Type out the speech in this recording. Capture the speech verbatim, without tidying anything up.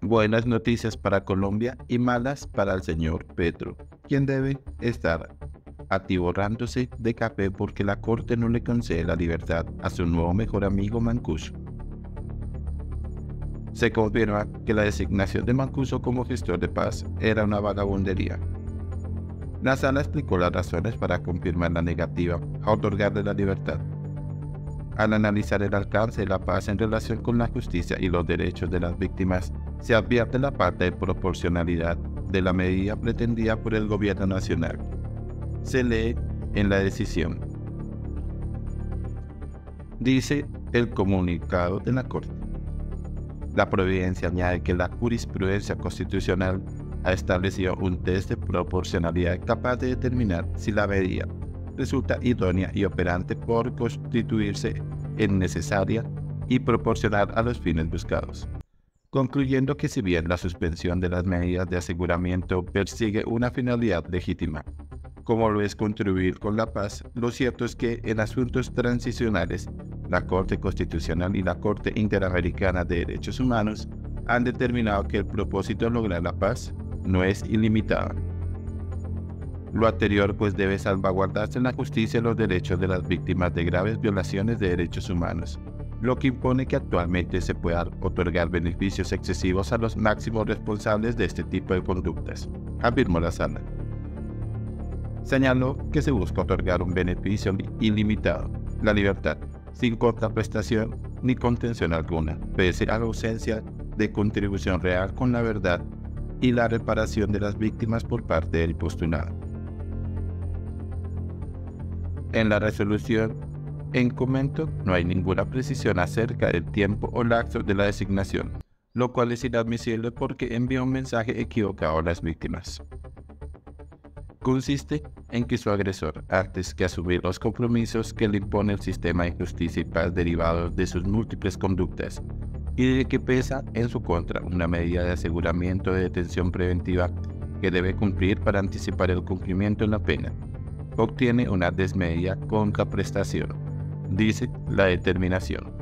Buenas noticias para Colombia y malas para el señor Petro, quien debe estar atiborrándose de café porque la corte no le concede la libertad a su nuevo mejor amigo Mancuso. Se confirma que la designación de Mancuso como gestor de paz era una vagabundería. La sala explicó las razones para confirmar la negativa a otorgarle la libertad. Al analizar el alcance de la paz en relación con la justicia y los derechos de las víctimas, se advierte la falta de proporcionalidad de la medida pretendida por el gobierno nacional. Se lee en la decisión. Dice el comunicado de la Corte. La providencia añade que la jurisprudencia constitucional ha establecido un test de proporcionalidad capaz de determinar si la medida resulta idónea y operante por constituirse en necesaria y proporcional a los fines buscados, concluyendo que si bien la suspensión de las medidas de aseguramiento persigue una finalidad legítima, como lo es contribuir con la paz, lo cierto es que en asuntos transicionales, la Corte Constitucional y la Corte Interamericana de Derechos Humanos han determinado que el propósito de lograr la paz no es ilimitado. Lo anterior pues debe salvaguardarse en la justicia los derechos de las víctimas de graves violaciones de derechos humanos, lo que impone que actualmente se puedan otorgar beneficios excesivos a los máximos responsables de este tipo de conductas, afirmó la sala. Señaló que se busca otorgar un beneficio ilimitado, la libertad, sin contraprestación ni contención alguna, pese a la ausencia de contribución real con la verdad y la reparación de las víctimas por parte del postulado. En la resolución en comento no hay ninguna precisión acerca del tiempo o lapso de la designación, lo cual es inadmisible porque envía un mensaje equivocado a las víctimas. Consiste en que su agresor, antes que asumir los compromisos que le impone el sistema de justicia y paz derivados de sus múltiples conductas, y de que pesa en su contra una medida de aseguramiento de detención preventiva que debe cumplir para anticipar el cumplimiento de la pena, obtiene una desmedida contraprestación, dice la determinación.